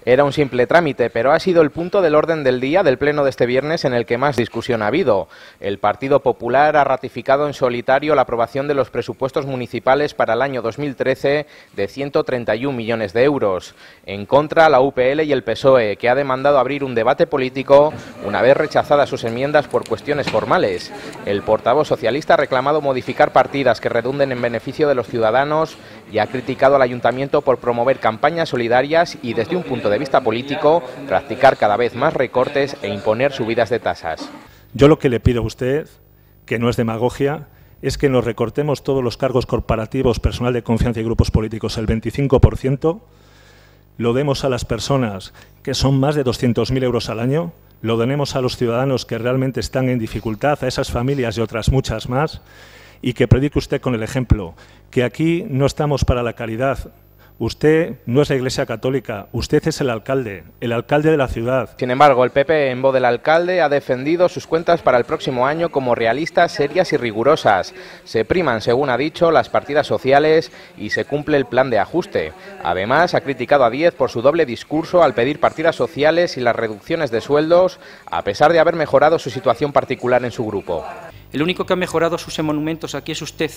Era un simple trámite, pero ha sido el punto del orden del día del pleno de este viernes en el que más discusión ha habido. El Partido Popular ha ratificado en solitario la aprobación de los presupuestos municipales para el año 2013 de 131 millones de euros. En contra, la UPL y el PSOE, que ha demandado abrir un debate político una vez rechazadas sus enmiendas por cuestiones formales. El portavoz socialista ha reclamado modificar partidas que redunden en beneficio de los ciudadanos y ha criticado al ayuntamiento por promover campañas solidarias y, desde un punto de vista político, practicar cada vez más recortes e imponer subidas de tasas. Yo lo que le pido a usted, que no es demagogia, es que nos recortemos todos los cargos corporativos, personal de confianza y grupos políticos el 25%, lo demos a las personas que son más de 200.000 euros al año, lo donemos a los ciudadanos que realmente están en dificultad, a esas familias y otras muchas más, y que predique usted con el ejemplo, que aquí no estamos para la caridad. Usted no es la Iglesia Católica, usted es el alcalde de la ciudad. Sin embargo, el PP, en voz del alcalde, ha defendido sus cuentas para el próximo año como realistas, serias y rigurosas. Se priman, según ha dicho, las partidas sociales y se cumple el plan de ajuste. Además, ha criticado a Díez por su doble discurso al pedir partidas sociales y las reducciones de sueldos, a pesar de haber mejorado su situación particular en su grupo. El único que ha mejorado sus emolumentos aquí es usted.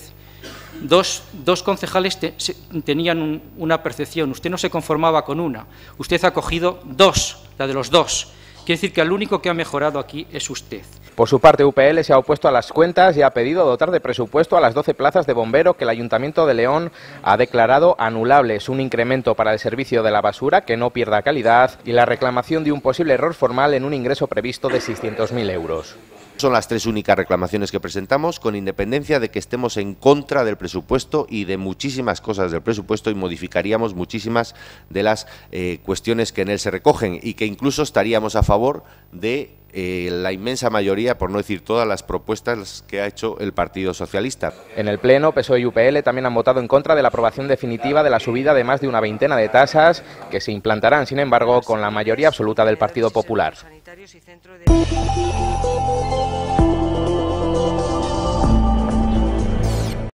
Dos concejales tenían una percepción, usted no se conformaba con una, usted ha cogido dos, la de los dos. Quiere decir que el único que ha mejorado aquí es usted. Por su parte, UPL se ha opuesto a las cuentas y ha pedido dotar de presupuesto a las 12 plazas de bombero que el Ayuntamiento de León ha declarado anulables, un incremento para el servicio de la basura que no pierda calidad y la reclamación de un posible error formal en un ingreso previsto de 600.000 euros. Son las tres únicas reclamaciones que presentamos, con independencia de que estemos en contra del presupuesto y de muchísimas cosas del presupuesto, y modificaríamos muchísimas de las cuestiones que en él se recogen, y que incluso estaríamos a favor de la inmensa mayoría, por no decir todas las propuestas que ha hecho el Partido Socialista. En el Pleno, PSOE y UPL también han votado en contra de la aprobación definitiva de la subida de más de una veintena de tasas que se implantarán, sin embargo, con la mayoría absoluta del Partido Popular.